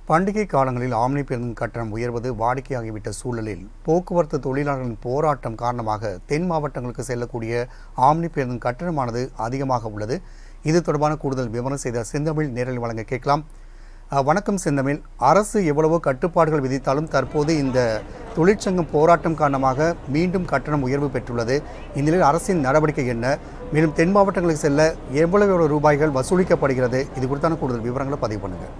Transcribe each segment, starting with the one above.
பண்டிகை காலங்களில் ஆம்னி பேருந்து கட்டணம் உயர்வது வாடிக்கையாகிவிட்ட சூழலில் போக்குவரத்து தொழிலாளர்களின் போராட்டம் காரணமாக தென் மாவட்டங்களுக்கு செல்லக்கூடிய ஆம்னி பேருந்து கட்டணமானது அதிகமாக உள்ளது. இது தொடர்பான கூடுதல் விவரம் செய்த செந்தமிழ் நேரில் வழங்க கேட்கலாம். வணக்கம் செந்தமிழ். அரசு எவ்வளவோ கட்டுப்பாடுகள் விதித்தாலும் தற்போது இந்த தொழிற்சங்கம் போராட்டம் காரணமாக மீண்டும் கட்டணம் உயர்வு பெற்றுள்ளது. இந்நிலையில் அரசின் நடவடிக்கை என்ன? மேலும் தென் மாவட்டங்களுக்கு செல்ல எவ்வளவு ரூபாய்கள் வசூலிக்கப்படுகிறது? இது குறித்தான கூடுதல் விவரங்களை பதிவு பண்ணுங்கள்.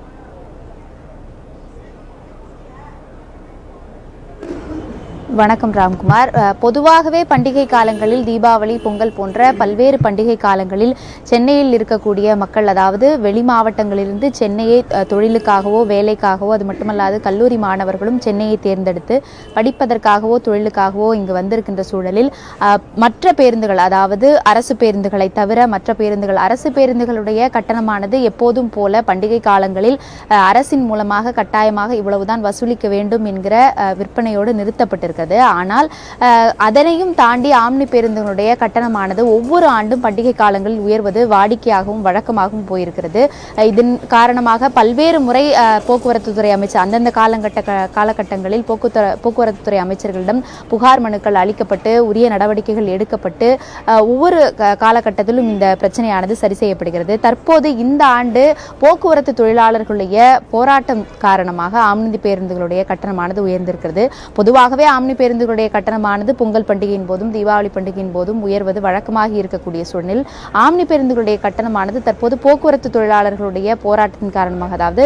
வணக்கம் ராம்குமார். பொதுவாகவே பண்டிகை காலங்களில் தீபாவளி, பொங்கல் போன்ற பல்வேறு பண்டிகை காலங்களில் சென்னையில் இருக்கக்கூடிய மக்கள், அதாவது வெளி மாவட்டங்களிலிருந்து சென்னையை தொழிலுக்காகவோ வேலைக்காகவோ, அது மட்டுமல்லாது கல்லூரி மாணவர்களும் சென்னையை தேர்ந்தெடுத்து படிப்பதற்காகவோ தொழிலுக்காகவோ இங்கு வந்திருக்கின்ற சூழலில் மற்ற பேருந்துகள், அதாவது அரசு பேருந்துகளை தவிர மற்ற பேருந்துகள், அரசு பேருந்துகளுடைய கட்டணமானது எப்போதும் போல பண்டிகை காலங்களில் அரசின் மூலமாக கட்டாயமாக இவ்வளவுதான் வசூலிக்க வேண்டும் என்கிற விற்பனையோடு நிறுத்தப்பட்டிருக்கிறது. ஆனால் அதனையும் தாண்டி ஆம்னி பேருந்துகளுடைய கட்டணமானது ஒவ்வொரு ஆண்டும் பண்டிகை காலங்களில் உயர்வது வாடிக்கையாகவும் வழக்கமாகவும் போயிருக்கிறது. இதன் காரணமாக பல்வேறு முறை போக்குவரத்து துறை அமைச்சர் அந்தந்த காலகட்டங்களில் போக்குவரத்து துறை அமைச்சர்களிடம் புகார் மனுக்கள் அளிக்கப்பட்டு உரிய நடவடிக்கைகள் எடுக்கப்பட்டு ஒவ்வொரு காலகட்டத்திலும் இந்த பிரச்சனையானது சரி செய்யப்படுகிறது. தற்போது இந்த ஆண்டு போக்குவரத்து தொழிலாளர்களுடைய போராட்டம் காரணமாக ஆம்னி பேருந்துகளுடைய கட்டணமானது உயர்ந்திருக்கிறது. பொதுவாகவே ஆம்னி பேருந்துகளுடைய கட்டணமானது பொங்கல் பண்டிகையின் போதும் தீபாவளி பண்டிகையின் போதும் உயர்வது வழக்கமாக இருக்கக்கூடிய சூழலில் ஆம்னி பேருந்துகளுடைய கட்டணமானது தற்போது போக்குவரத்து தொழிலாளர்களுடைய போராட்டத்தின் காரணமாக, அதாவது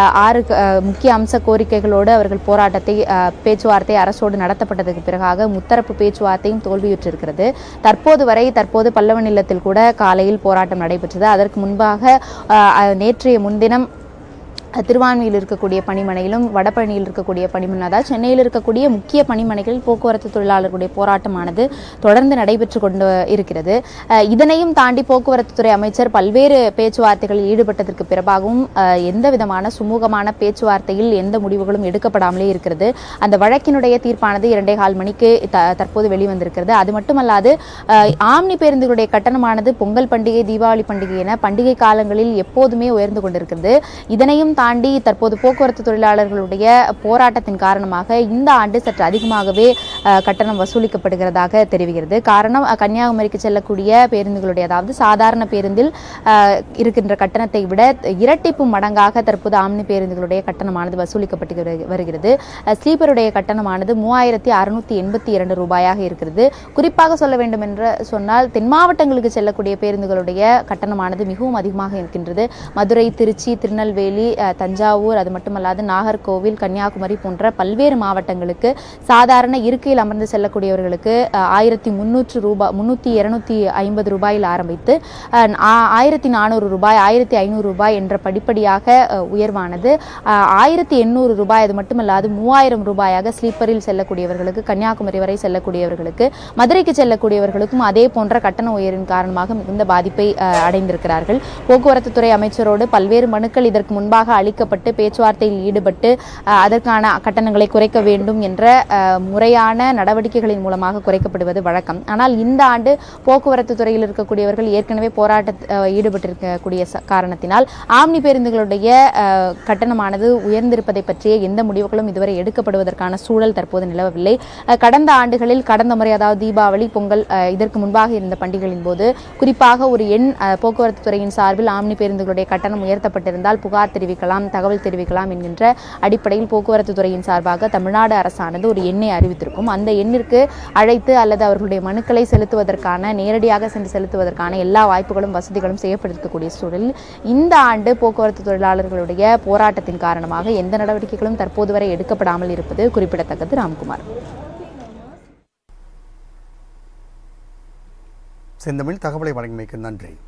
6 முக்கிய அம்ச கோரிக்கைகளோடு அவர்கள் பேச்சுவார்த்தை அரசோடு நடத்தப்பட்டதற்கு பிறகாக முத்தரப்பு பேச்சுவார்த்தையும் தோல்வியுற்றிருக்கிறது. தற்போது பல்லவ நிலத்தில் கூட காலையில் போராட்டம் நடைபெற்றது. அதற்கு முன்பாக நேற்றைய முன்தினம் திருவான்மையில் இருக்கக்கூடிய பணிமனையிலும் வடபழனியில் இருக்கக்கூடிய பணிமனை, அதாவது சென்னையில் இருக்கக்கூடிய முக்கிய பணிமனைகளில் போக்குவரத்து தொழிலாளர்களுடைய போராட்டமானது தொடர்ந்து நடைபெற்று கொண்டு இருக்கிறது. இதனையும் தாண்டி போக்குவரத்து துறை அமைச்சர் பல்வேறு பேச்சுவார்த்தைகளில் ஈடுபட்டதற்கு பிறகாகவும் எந்த விதமான சுமூகமான பேச்சுவார்த்தையில் எந்த முடிவுகளும் எடுக்கப்படாமலே இருக்கிறது. அந்த வழக்கினுடைய தீர்ப்பானது 2:15 மணிக்கு தற்போது வெளிவந்திருக்கிறது. அது மட்டுமல்லாது ஆம்னி பேருந்துகளுடைய கட்டணமானது பொங்கல் பண்டிகை, தீபாவளி பண்டிகை என பண்டிகை காலங்களில் எப்போதுமே உயர்ந்து கொண்டிருக்கிறது. இதனையும் தாண்டி தற்போது போக்குவரத்து தொழிலாளர்களுடைய போராட்டத்தின் காரணமாக இந்த ஆண்டு சற்று அதிகமாகவே கட்டணம் வசூலிக்கப்படுகிறதாக தெரிவிக்கிறது. காரணம், கன்னியாகுமரிக்கு செல்லக்கூடிய பேருந்துகளுடைய, அதாவது சாதாரண பேருந்தில் இருக்கின்ற கட்டணத்தை விட இரட்டிப்பு மடங்காக தற்போது ஆம்னி பேருந்துகளுடைய கட்டணமானது வசூலிக்கப்பட்டு வருகிறது. ஸ்லீப்பருடைய கட்டணமானது 3682 ரூபாயாக இருக்கிறது. குறிப்பாக சொல்ல வேண்டும் என்று சொன்னால் தென் மாவட்டங்களுக்கு செல்லக்கூடிய பேருந்துகளுடைய கட்டணமானது மிகவும் அதிகமாக இருக்கின்றது. மதுரை, திருச்சி, திருநெல்வேலி, தஞ்சாவூர், அது மட்டுமல்லாது நாகர்கோவில், கன்னியாகுமரி போன்ற பல்வேறு மாவட்டங்களுக்கு சாதாரண இருக்கையில் அமர்ந்து செல்லக்கூடியவர்களுக்கு 1350 ரூபாயில் ஆரம்பித்து 1400 ரூபாய், 1500 ரூபாய் என்ற படிப்படியாக உயர்வானது 1800 ரூபாய், அது மட்டுமல்லாது 3000 ரூபாயாக ஸ்லீப்பரில் செல்லக்கூடியவர்களுக்கு, கன்னியாகுமரி வரை செல்லக்கூடியவர்களுக்கு, மதுரைக்கு செல்லக்கூடியவர்களுக்கும் அதே போன்ற கட்டண உயர்வின் காரணமாக மிகுந்த பாதிப்பை அடைந்திருக்கிறார்கள். போக்குவரத்து துறை அமைச்சரோடு பல்வேறு மனுக்கள் இதற்கு முன்பாக அளிக்கப்பட்டு பேச்சுவார்த்தையில் ஈடுபட்டு அதற்கான கட்டணங்களை குறைக்க வேண்டும் என்ற முறையான நடவடிக்கைகளின் மூலமாக குறைக்கப்படுவது வழக்கம். ஆனால் இந்த ஆண்டு போக்குவரத்து துறையில் இருக்கக்கூடியவர்கள் ஏற்கனவே ஈடுபட்டிருக்கக்கூடிய காரணத்தினால் ஆம்னி பேருந்துகளுடைய கட்டணமானது உயர்ந்திருப்பதை பற்றிய எந்த முடிவுகளும் இதுவரை எடுக்கப்படுவதற்கான சூழல் தற்போது நிலவவில்லை. கடந்த முறை, அதாவது தீபாவளி, பொங்கல், இதற்கு முன்பாக இருந்த பண்டிகைகளின் போது குறிப்பாக ஒரு எண் போக்குவரத்து துறையின் சார்பில் ஆம்னி பேருந்துகளுடைய கட்டணம் உயர்த்தப்பட்டிருந்தால் புகார் தெரிவிக்கலாம், தகவல் தெரிவிக்கலாம் என்கின்ற அடிப்படையில் போக்குவரத்து துறையின் சார்பாக தமிழ்நாடு அரசானது ஒரு எண்ணை அறிவித்திருக்கும். அந்த எண்ணிற்கு அழைத்து அல்லது அவர்களுடைய மனுக்களை நேரடியாக சென்று செலுத்துவதற்கான எல்லா வாய்ப்புகளும் வசதிகளும் செய்யப்பட்டிருக்கக்கூடிய சூழலில் இந்த ஆண்டு போக்குவரத்து தொழிலாளர்களுடைய போராட்டத்தின் காரணமாக எந்த நடவடிக்கைகளும் தற்போது வரை எடுக்கப்படாமல் இருப்பது குறிப்பிடத்தக்கது. ராம்குமார். செந்தமிழ், தகவலை வழங்கியமைக்கு நன்றி.